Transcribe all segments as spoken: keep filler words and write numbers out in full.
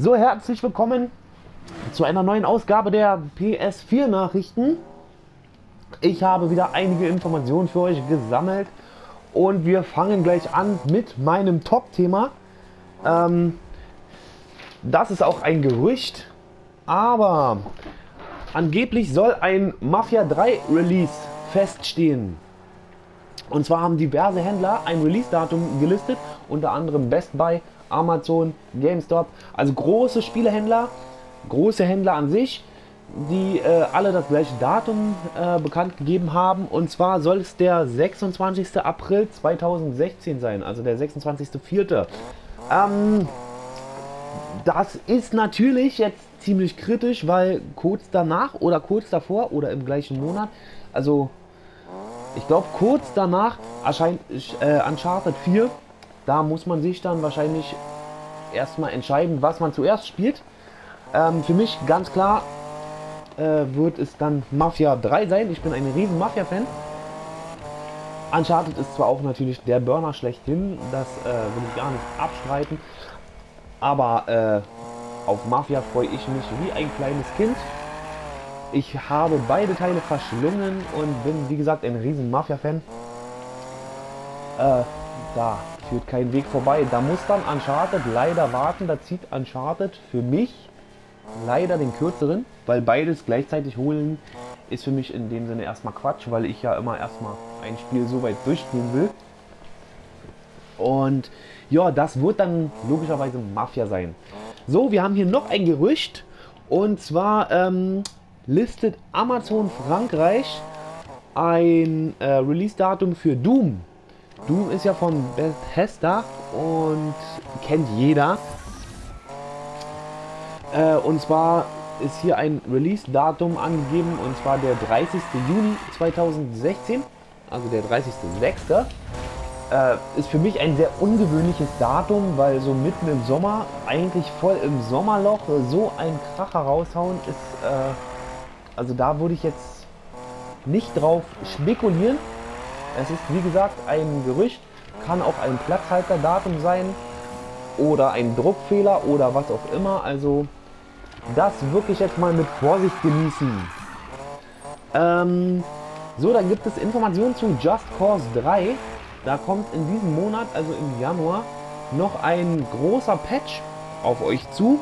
So, herzlich willkommen zu einer neuen Ausgabe der P S vier Nachrichten. Ich habe wieder einige Informationen für euch gesammelt und wir fangen gleich an mit meinem Top-Thema. Ähm, das ist auch ein Gerücht, aber angeblich soll ein Mafia drei Release feststehen. Und zwar haben diverse Händler ein Release-Datum gelistet, unter anderem Best Buy, Amazon, GameStop, also große Spielehändler, große Händler an sich, die äh, alle das gleiche Datum äh, bekannt gegeben haben. Und zwar soll es der sechsundzwanzigste April zweitausendsechzehn sein, also der sechsundzwanzigste vierte Ähm, das ist natürlich jetzt ziemlich kritisch, weil kurz danach oder kurz davor oder im gleichen Monat, also ich glaube kurz danach erscheint äh, Uncharted vier. Da muss man sich dann wahrscheinlich erstmal entscheiden, was man zuerst spielt. Ähm, für mich ganz klar äh, wird es dann Mafia drei sein. Ich bin ein riesen Mafia-Fan. Uncharted ist zwar auch natürlich der Burner schlechthin, das äh, will ich gar nicht abstreiten. Aber äh, auf Mafia freue ich mich wie ein kleines Kind. Ich habe beide Teile verschlungen und bin wie gesagt ein riesen Mafia-Fan. Äh, da führt kein Weg vorbei. Da muss dann Uncharted leider warten. Da zieht Uncharted für mich leider den kürzeren, weil beides gleichzeitig holen ist für mich in dem Sinne erstmal Quatsch, weil ich ja immer erstmal ein Spiel so weit durchspielen will. Und ja, das wird dann logischerweise Mafia sein. So, wir haben hier noch ein Gerücht und zwar ähm, listet Amazon Frankreich ein äh, Release-Datum für Doom. Doom ist ja von Bethesda und kennt jeder. Äh, und zwar ist hier ein Release-Datum angegeben und zwar der dreißigste Juni zweitausendsechzehn, also der dreißigste sechste Äh, ist für mich ein sehr ungewöhnliches Datum, weil so mitten im Sommer, eigentlich voll im Sommerloch, so ein Kracher raushauen ist, äh, also da würde ich jetzt nicht drauf spekulieren. Es ist wie gesagt ein Gerücht, kann auch ein Platzhalterdatum sein oder ein Druckfehler oder was auch immer. Also das wirklich jetzt mal mit Vorsicht genießen. Ähm, so, dann gibt es Informationen zu Just Cause drei. Da kommt in diesem Monat, also im Januar, noch ein großer Patch auf euch zu.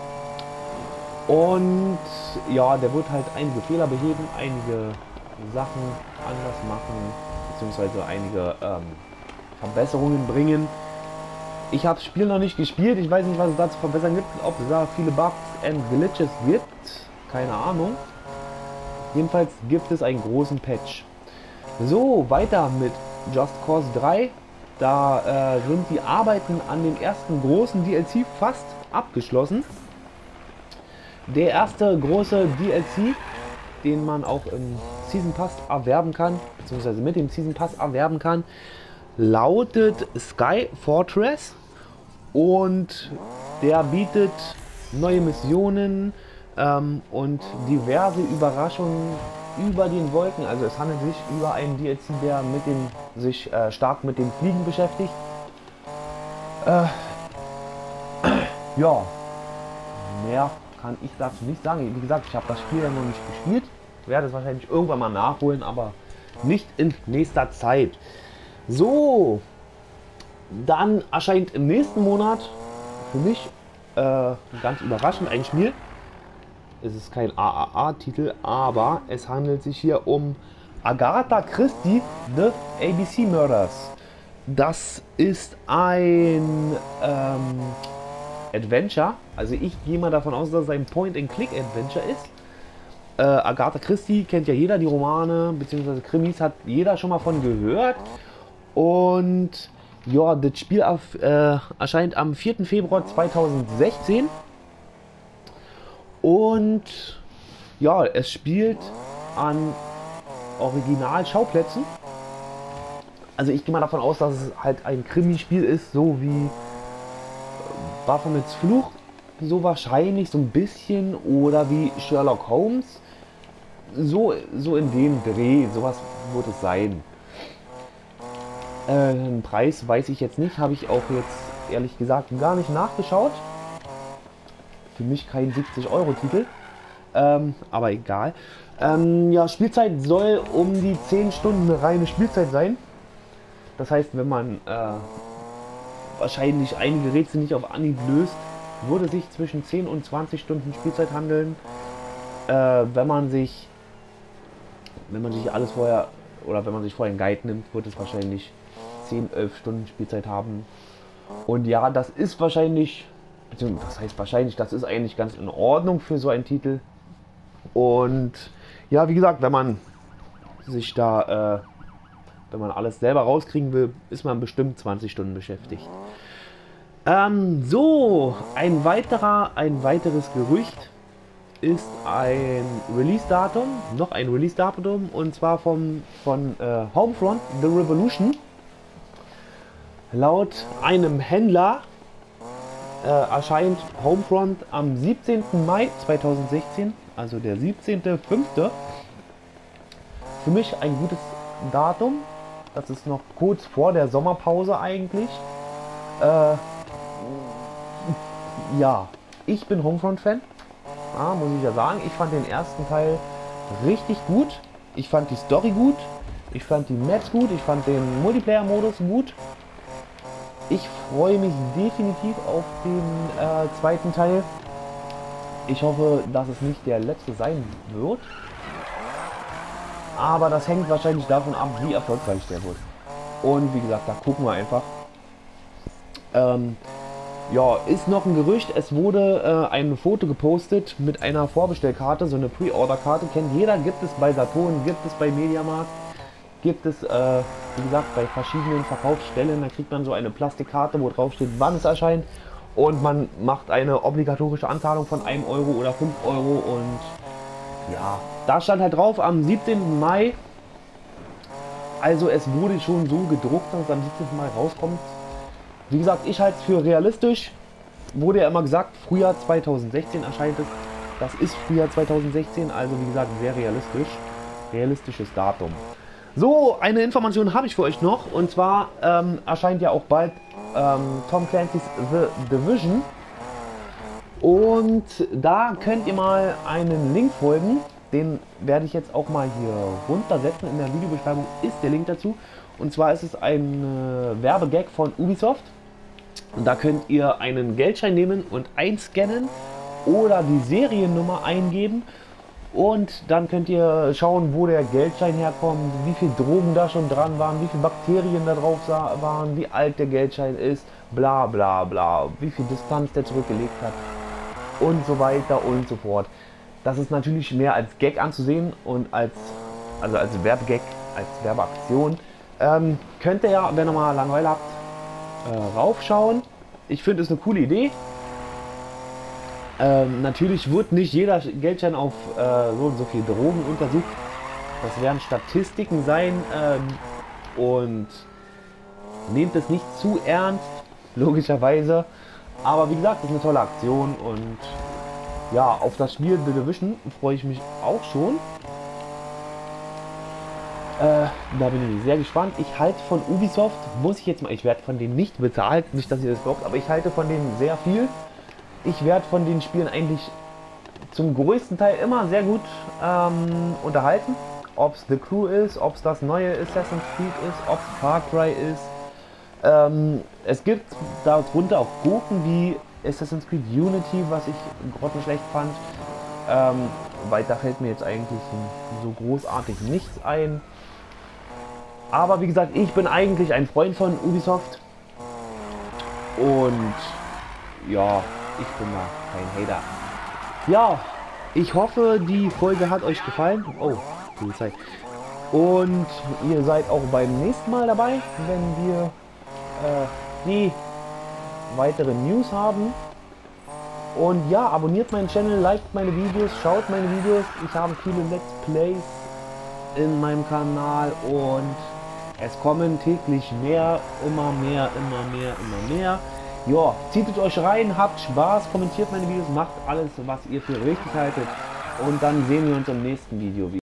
Und ja, der wird halt einige Fehler beheben, einige Sachen anders machen, beziehungsweise einige ähm, Verbesserungen bringen. Ich habe das Spiel noch nicht gespielt, ich weiß nicht, was es da zu verbessern gibt, ob es da viele Bugs und Glitches gibt, keine Ahnung. Jedenfalls gibt es einen großen Patch. So, weiter mit Just Cause drei. Da äh, sind die Arbeiten an dem ersten großen D L C fast abgeschlossen. Der erste große D L C, den man auch im Season Pass erwerben kann, beziehungsweise mit dem Season Pass erwerben kann, lautet Sky Fortress und der bietet neue Missionen ähm, und diverse Überraschungen über den Wolken. Also es handelt sich über einen D L C, der mit dem, sich äh, stark mit dem Fliegen beschäftigt. Äh, ja, mehr kann ich dazu nicht sagen. Wie gesagt, ich habe das Spiel ja noch nicht gespielt. Werde es wahrscheinlich irgendwann mal nachholen, aber nicht in nächster Zeit. So, dann erscheint im nächsten Monat für mich äh, ganz überraschend ein Spiel. Es ist kein A A A-Titel, aber es handelt sich hier um Agatha Christie, The A B C Murders. Das ist ein ähm, Adventure, also ich gehe mal davon aus, dass es ein Point-and-Click-Adventure ist. Äh, Agatha Christie kennt ja jeder, die Romane bzw. Krimis hat jeder schon mal von gehört. Und ja, das Spiel auf, äh, erscheint am vierten Februar zweitausendsechzehn. Und ja, es spielt an Original-Schauplätzen. Also ich gehe mal davon aus, dass es halt ein Krimispiel ist, so wie Baphomets Fluch, so wahrscheinlich so ein bisschen, oder wie Sherlock Holmes. So, so in dem Dreh, sowas wird es sein. Äh, einen Preis weiß ich jetzt nicht, habe ich auch jetzt ehrlich gesagt gar nicht nachgeschaut. für mich kein siebzig Euro Titel. Ähm, aber egal. Ähm, ja, Spielzeit soll um die zehn Stunden reine Spielzeit sein. Das heißt, wenn man äh, wahrscheinlich einige Rätsel nicht auf Anhieb löst, würde sich zwischen zehn und zwanzig Stunden Spielzeit handeln. Äh, wenn man sich wenn man sich alles vorher oder wenn man sich vorher einen Guide nimmt, wird es wahrscheinlich zehn, elf Stunden Spielzeit haben. Und ja, das ist wahrscheinlich, beziehungsweise das heißt wahrscheinlich, das ist eigentlich ganz in Ordnung für so einen Titel. Und ja, wie gesagt, wenn man sich da, äh, wenn man alles selber rauskriegen will, ist man bestimmt zwanzig Stunden beschäftigt. Ähm, so, ein weiterer, ein weiteres Gerücht ist ein Release-Datum, noch ein Release-Datum, und zwar vom, von äh, Homefront, The Revolution. Laut einem Händler äh, erscheint Homefront am siebzehnten Mai zweitausendsechzehn, also der siebzehnte fünfte Für mich ein gutes Datum. Das ist noch kurz vor der Sommerpause eigentlich. Äh, ja, ich bin Homefront-Fan. Ja, muss ich ja sagen. Ich fand den ersten Teil richtig gut. Ich fand die Story gut. Ich fand die Maps gut. Ich fand den Multiplayer-Modus gut. Ich freue mich definitiv auf den äh, zweiten Teil. Ich hoffe, dass es nicht der letzte sein wird. Aber das hängt wahrscheinlich davon ab, wie erfolgreich der wird. Und wie gesagt, da gucken wir einfach. Ähm, ja, ist noch ein Gerücht. Es wurde äh, ein Foto gepostet mit einer Vorbestellkarte, so eine Pre-Order-Karte. Kennt jeder, gibt es bei Saturn, gibt es bei Mediamarkt, gibt es, äh, wie gesagt, bei verschiedenen Verkaufsstellen. Da kriegt man so eine Plastikkarte, wo drauf steht, wann es erscheint. Und man macht eine obligatorische Anzahlung von einem Euro oder fünf Euro. Und ja, da stand halt drauf am siebzehnten Mai. Also es wurde schon so gedruckt, dass es am siebzehnten Mai rauskommt. Wie gesagt, ich halte es für realistisch. Wurde ja immer gesagt, Frühjahr zweitausendsechzehn erscheint es. Das ist Frühjahr zweitausendsechzehn, also wie gesagt, sehr realistisch. Realistisches Datum. So, eine Information habe ich für euch noch. Und zwar ähm, erscheint ja auch bald ähm, Tom Clancy's The Division. Und da könnt ihr mal einen Link folgen. Den werde ich jetzt auch mal hier runtersetzen. In der Videobeschreibung ist der Link dazu. Und zwar ist es ein äh, Werbegag von Ubisoft. Und da könnt ihr einen Geldschein nehmen und einscannen oder die Seriennummer eingeben. Und dann könnt ihr schauen, wo der Geldschein herkommt, wie viel Drogen da schon dran waren, wie viele Bakterien da drauf waren, wie alt der Geldschein ist, bla bla bla, wie viel Distanz der zurückgelegt hat und so weiter und so fort. Das ist natürlich mehr als Gag anzusehen und als, also als Werbegag, als Werbeaktion. Ähm, könnt ihr ja, wenn ihr mal Langeweile habt, äh, raufschauen. Ich finde es eine coole Idee. Ähm, natürlich wird nicht jeder Geldschein auf äh, so und so viel Drogen untersucht. Das werden Statistiken sein ähm, und nehmt es nicht zu ernst, logischerweise. Aber wie gesagt, das ist eine tolle Aktion und ja, auf das Spiel The Division freue ich mich auch schon. Äh, da bin ich sehr gespannt. Ich halte von Ubisoft, muss ich jetzt mal, ich werde von denen nicht bezahlt, nicht, dass ihr das glaubt, aber ich halte von denen sehr viel. Ich werde von den Spielen eigentlich zum größten Teil immer sehr gut ähm, unterhalten. Ob es The Crew ist, ob es das neue Assassin's Creed ist, ob es Far Cry ist. Ähm, es gibt darunter auch Gurken wie Assassin's Creed Unity, was ich grottenschlecht fand. Ähm, weiter fällt mir jetzt eigentlich so großartig nichts ein. Aber wie gesagt, ich bin eigentlich ein Freund von Ubisoft. Und ja, ich bin da kein Hater. Ja, ich hoffe, die Folge hat euch gefallen. Oh, Polizei. Und ihr seid auch beim nächsten Mal dabei, wenn wir äh, die weiteren News haben. Und ja, abonniert meinen Channel, liked meine Videos, schaut meine Videos. Ich habe viele Let's Plays in meinem Kanal und es kommen täglich mehr, immer mehr, immer mehr, immer mehr. Ja, zieht es euch rein, habt Spaß, kommentiert meine Videos, macht alles, was ihr für richtig haltet. Und dann sehen wir uns im nächsten Video wieder.